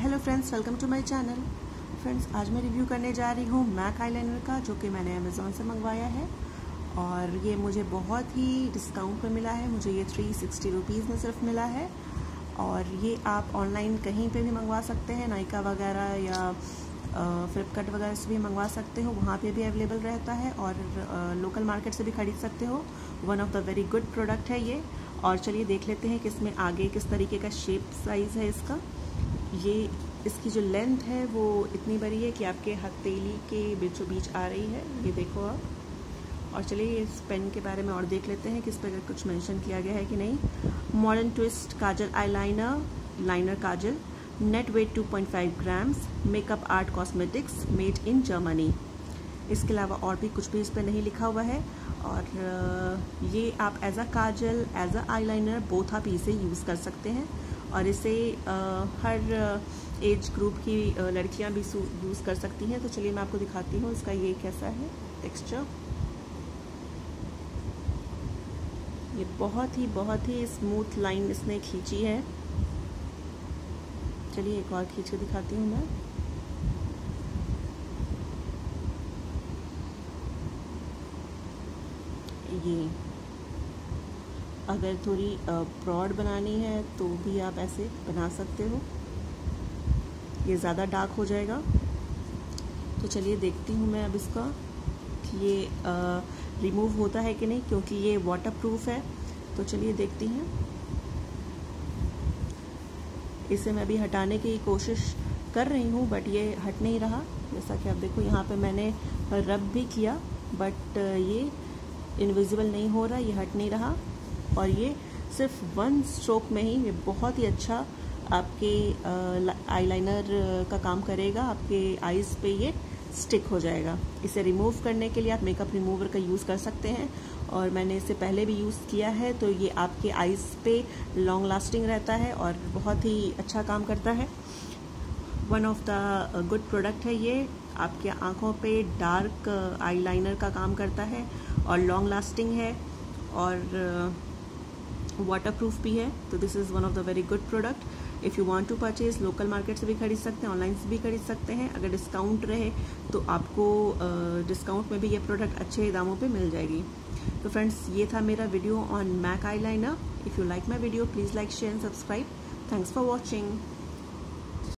Hello friends, welcome to my channel. Friends, आज मैं review करने जा रही हूँ मैक आईलाइनर का, जो कि मैंने अमेज़ॉन से मंगवाया है और ये मुझे बहुत ही डिस्काउंट में मिला है। मुझे ये 360 रुपीज़ में सिर्फ मिला है और ये आप ऑनलाइन कहीं पे भी मंगवा सकते हैं, नायका वगैरह या फ्लिपकार्ट वगैरह से भी मंगवा सकते हो, वहाँ पे भी अवेलेबल रहता है और लोकल मार्केट से भी खरीद सकते हो। One of the very good product है ये। और चलिए देख लेते हैं कि इसमें आगे किस तरीके का शेप साइज़ है इसका। ये इसकी जो लेंथ है वो इतनी बड़ी है कि आपके हथेली के बीचों बीच आ रही है, ये देखो आप। और चलिए इस पेन के बारे में और देख लेते हैं कि इस पर कुछ मेंशन किया गया है कि नहीं। Modern twist kajal liner kajal, net weight 2.5 grams, makeup art cosmetics, made in Germany. इसके अलावा और भी कुछ भी इस पर नहीं लिखा हुआ है। और ये आप as a kajal, as a eyeliner both आप इसे यूज़ कर सकते हैं और इसे हर एज ग्रुप की लड़कियां भी यूज़ कर सकती हैं। तो चलिए मैं आपको दिखाती हूँ इसका ये कैसा है टेक्सचर। ये बहुत ही स्मूथ लाइन इसने खींची है। चलिए एक और खींच के दिखाती हूँ मैं। ये अगर थोड़ी ब्रॉड बनानी है तो भी आप ऐसे बना सकते हो, ये ज़्यादा डार्क हो जाएगा। तो चलिए देखती हूँ मैं अब इसका कि ये रिमूव होता है कि नहीं, क्योंकि ये वाटरप्रूफ है। तो चलिए देखती हैं। इसे मैं अभी हटाने की कोशिश कर रही हूँ बट ये हट नहीं रहा। जैसा कि आप देखो यहाँ पे मैंने रब भी किया बट ये इनविजिबल नहीं हो रहा, ये हट नहीं रहा। और ये सिर्फ वन स्ट्रोक में ही ये बहुत ही अच्छा आपके आईलाइनर का काम करेगा, आपके आईज़ पे ये स्टिक हो जाएगा। इसे रिमूव करने के लिए आप मेकअप रिमूवर का यूज़ कर सकते हैं और मैंने इसे पहले भी यूज़ किया है। तो ये आपके आईज़ पे लॉन्ग लास्टिंग रहता है और बहुत ही अच्छा काम करता है। One of the good product है ये, आपके आँखों पे डार्क आईलाइनर का काम करता है और लॉन्ग लास्टिंग है और वाटरप्रूफ भी है। तो this is one of the very good product. If you want to purchase, local market से भी खरीद सकते हैं, ऑनलाइन से भी खरीद सकते हैं। अगर डिस्काउंट रहे तो आपको डिस्काउंट में भी ये प्रोडक्ट अच्छे दामों पे मिल जाएगी। तो फ्रेंड्स, ये था मेरा video on Mac eyeliner. If you like my video, please like, share and subscribe. Thanks for watching.